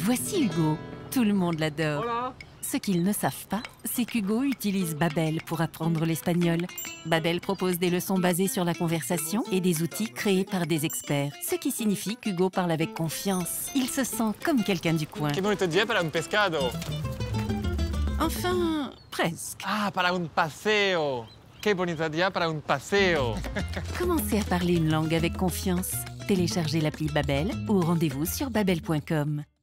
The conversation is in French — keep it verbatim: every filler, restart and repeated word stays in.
Voici Hugo. Tout le monde l'adore. Hola. Ce qu'ils ne savent pas, c'est qu'Hugo utilise Babel pour apprendre l'espagnol. Babel propose des leçons basées sur la conversation et des outils créés par des experts. Ce qui signifie qu'Hugo parle avec confiance. Il se sent comme quelqu'un du coin. Qué bonito día para un pescado. Enfin, presque. Ah, para un paseo. Qué bonito día para un paseo. Commencez à parler une langue avec confiance. Téléchargez l'appli Babel ou rendez-vous sur babel point com.